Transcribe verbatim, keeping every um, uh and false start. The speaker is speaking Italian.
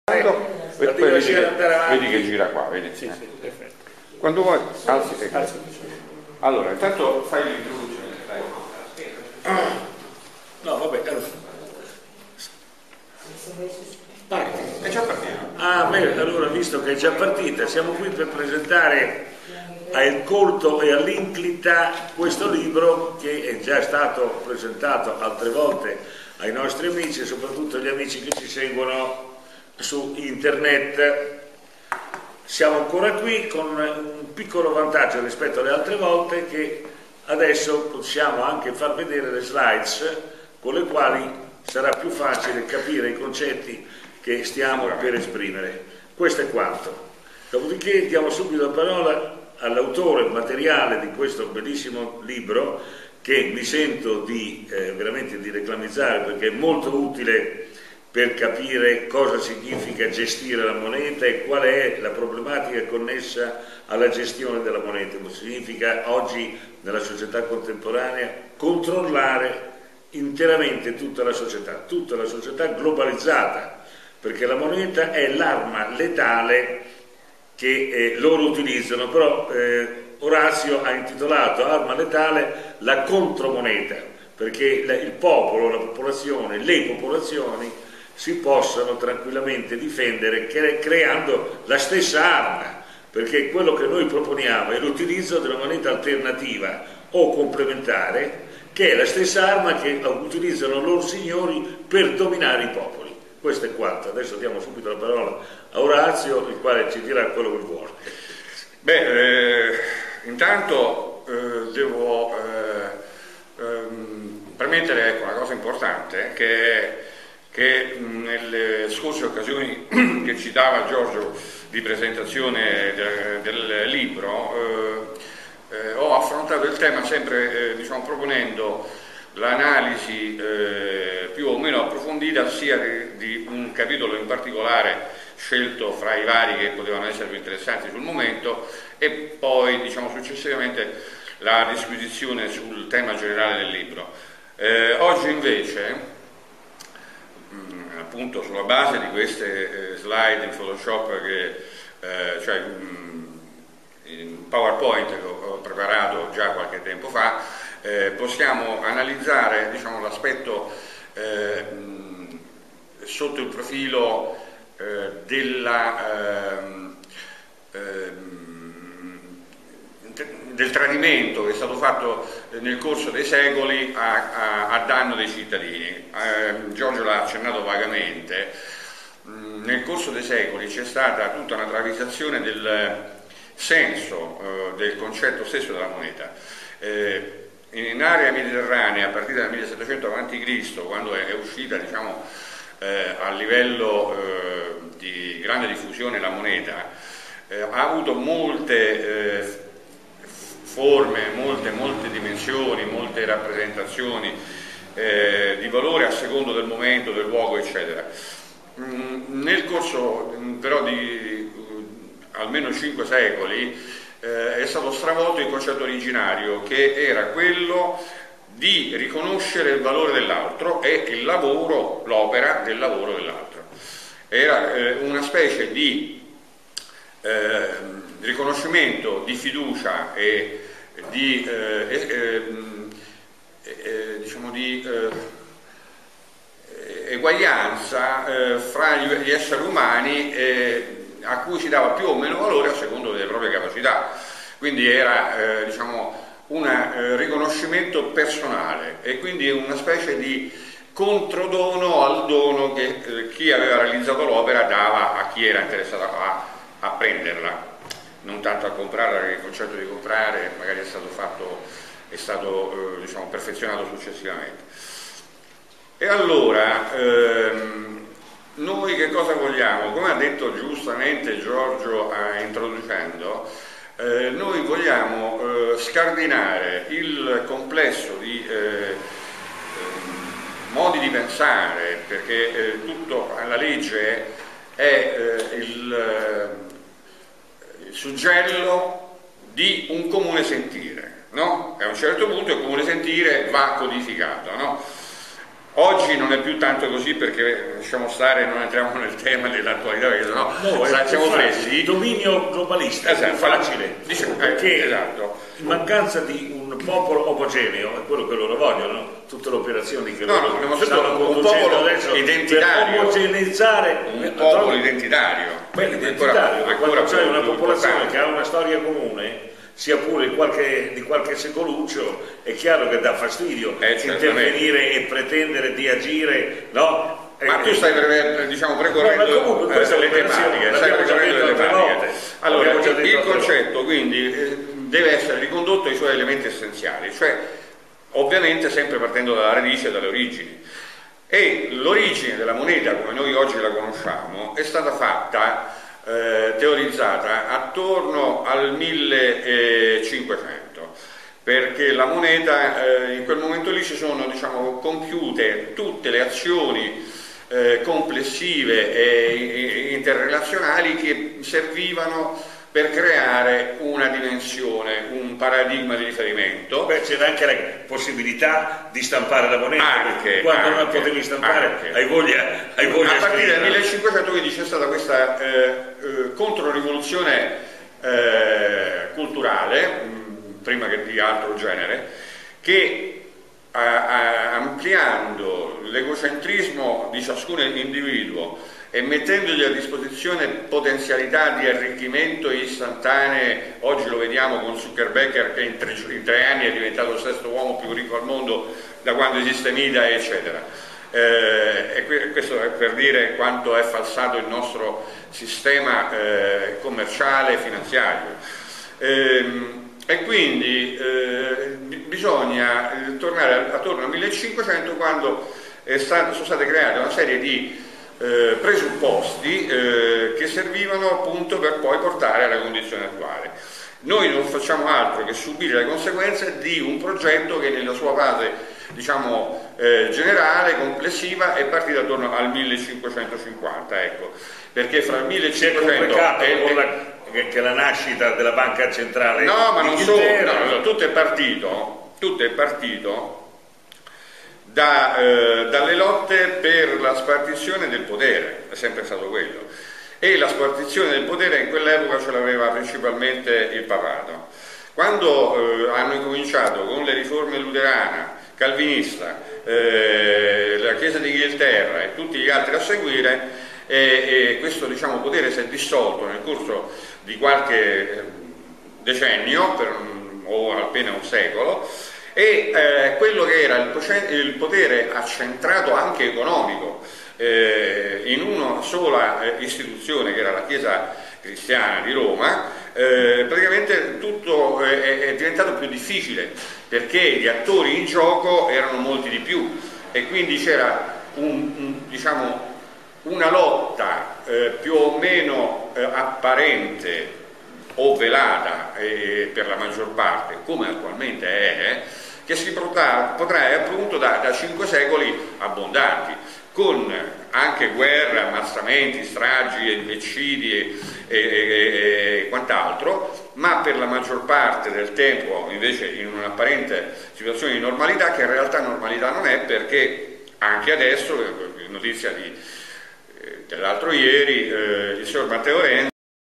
Vedi, vedi, che, vedi che gira qua, vedi? Sì, sì, perfetto. Quando vuoi, alzi, ecco. Alzi. Allora, intanto fai l'introduzione. No, vabbè, allora. Parti, è già partito. Ah, bene, allora, visto che è già partita, siamo qui per presentare al colto e all'inclita questo libro che è già stato presentato altre volte ai nostri amici e soprattutto agli amici che ci seguono su internet. Siamo ancora qui con un piccolo vantaggio rispetto alle altre volte, che adesso possiamo anche far vedere le slides con le quali sarà più facile capire i concetti che stiamo per esprimere. Questo è quanto. Dopodiché diamo subito la parola all'autore materiale di questo bellissimo libro, che mi sento di eh, veramente di reclamizzare perché è molto utile per capire cosa significa gestire la moneta e qual è la problematica connessa alla gestione della moneta. Significa oggi nella società contemporanea controllare interamente tutta la società, tutta la società globalizzata, perché la moneta è l'arma letale che eh, loro utilizzano, però eh, Orazio ha intitolato arma letale la contromoneta, perché il popolo, la popolazione, le popolazioni si possano tranquillamente difendere cre creando la stessa arma, perché quello che noi proponiamo è l'utilizzo della moneta alternativa o complementare, che è la stessa arma che utilizzano loro signori per dominare i popoli. Questo è quanto. Adesso diamo subito la parola a Orazio, il quale ci dirà quello che vuole. Beh, eh, intanto eh, devo eh, ehm, premettere, ecco, una cosa importante, che è che nelle scorse occasioni che citava Giorgio di presentazione de, del libro eh, eh, ho affrontato il tema sempre eh, diciamo, proponendo l'analisi eh, più o meno approfondita sia di, di un capitolo in particolare scelto fra i vari che potevano essere più interessanti sul momento, e poi diciamo, successivamente la disquisizione sul tema generale del libro. Eh, oggi invece, appunto sulla base di queste eh, slide in Photoshop, che, eh, cioè mh, in PowerPoint che ho, ho preparato già qualche tempo fa, eh, possiamo analizzare diciamo, l'aspetto eh, mh, sotto il profilo eh, della, ehm, ehm, del tradimento che è stato fatto nel corso dei secoli a, a, a danno dei cittadini. Eh, Giorgio l'ha accennato vagamente. Mm, nel corso dei secoli c'è stata tutta una travisazione del senso eh, del concetto stesso della moneta. Eh, in area mediterranea, a partire dal millesettecento avanti Cristo, quando è, è uscita diciamo, eh, a livello eh, di grande diffusione la moneta, eh, ha avuto molte eh, forme, molte, molte dimensioni, molte rappresentazioni eh, di valore a secondo del momento, del luogo, eccetera. Mm, nel corso però di uh, almeno cinque secoli eh, è stato stravolto il concetto originario, che era quello di riconoscere il valore dell'altro e il lavoro, l'opera del lavoro dell'altro. Era eh, una specie di eh, riconoscimento di fiducia e di, eh, eh, eh, diciamo di eh, eguaglianza eh, fra gli esseri umani eh, a cui si dava più o meno valore a secondo delle proprie capacità. Quindi era eh, diciamo, un eh, riconoscimento personale e quindi una specie di controdono al dono che eh, chi aveva realizzato l'opera dava a chi era interessato a, a prenderla. Non tanto a comprare, perché il concetto di comprare magari è stato fatto, è stato eh, diciamo, perfezionato successivamente. E allora, ehm, noi che cosa vogliamo? Come ha detto giustamente Giorgio eh, introducendo, eh, noi vogliamo eh, scardinare il complesso di eh, eh, modi di pensare, perché eh, tutto alla legge è eh, il suggello di un comune sentire, no? E a un certo punto il comune sentire va codificato, no? Oggi non è più tanto così, perché lasciamo stare, non entriamo nel tema dell'attualità, perché sennò no, siamo presi. Il dominio globalista esatto, è facile, diciamo, perché esatto. in mancanza di un popolo omogeneo, è quello che loro vogliono, tutte le operazioni che no, loro no, stanno un conducendo popolo adesso identitario, per omogeneizzare un popolo identitario. Beh, identitario, ancora, quando c'è una popolazione importante, che ha una storia comune, sia pure di qualche, di qualche secoluccio, è chiaro che dà fastidio eh, intervenire e pretendere di agire, no? Ma tu stai pre, diciamo, precorrendo no, comunque, eh, le tematiche, stai precorrendo le tematiche. Allora, il, il concetto quindi eh, deve essere ricondotto ai suoi elementi essenziali, cioè ovviamente sempre partendo dalla radice e dalle origini. E l'origine della moneta, come noi oggi la conosciamo, è stata fatta Eh, teorizzata attorno al millecinquecento, perché la moneta eh, in quel momento lì si sono, diciamo, compiute tutte le azioni eh, complessive e, e interrelazionali che servivano per creare una dimensione, un paradigma di riferimento. Beh, c'era anche la possibilità di stampare la moneta, anche, quando anche, non la potevi stampare, anche. hai voglia, hai voglia a partire scrivere. dal millecinquecento quindi c'è stata questa eh, eh, controrivoluzione eh, culturale, mh, prima che di altro genere, che a, a, ampliando l'egocentrismo di ciascun individuo e mettendogli a disposizione potenzialità di arricchimento istantanee, oggi lo vediamo con Zuckerberg che in tre, in tre anni è diventato il sesto uomo più ricco al mondo da quando esiste Mida, eccetera. Eh, e questo è per dire quanto è falsato il nostro sistema eh, commerciale e finanziario. Eh, e quindi eh, bisogna tornare attorno al millecinquecento, quando è stato, sono state create una serie di Eh, presupposti eh, che servivano appunto per poi portare alla condizione attuale. Noi non facciamo altro che subire le conseguenze di un progetto che nella sua fase, diciamo, eh, generale, complessiva, è partito attorno al millecinquecentocinquanta, ecco, perché fra il millecinquecento e, e la, che, che la nascita della banca centrale, no, ma non solo, no, no, tutto è partito, tutto è partito Da, eh, dalle lotte per la spartizione del potere, è sempre stato quello, e la spartizione del potere in quell'epoca ce l'aveva principalmente il papato. Quando eh, hanno incominciato con le riforme luterana, calvinista, eh, la Chiesa d'Inghilterra e tutti gli altri a seguire, eh, e questo, diciamo, potere si è dissolto nel corso di qualche decennio per, o appena un secolo, e eh, quello che era il, il potere accentrato anche economico eh, in una sola eh, istituzione, che era la Chiesa Cristiana di Roma, eh, praticamente tutto eh, è diventato più difficile, perché gli attori in gioco erano molti di più, e quindi c'era un, un, diciamo, una lotta eh, più o meno eh, apparente o velata eh, per la maggior parte, come attualmente è, che si potrà, potrà appunto da, da cinque secoli abbondanti, con anche guerre, ammazzamenti, stragi, eccidi e, e, e, e quant'altro, ma per la maggior parte del tempo invece in un'apparente situazione di normalità, che in realtà normalità non è, perché anche adesso, notizia di, eh, dell'altro ieri, eh, il signor Matteo Renzi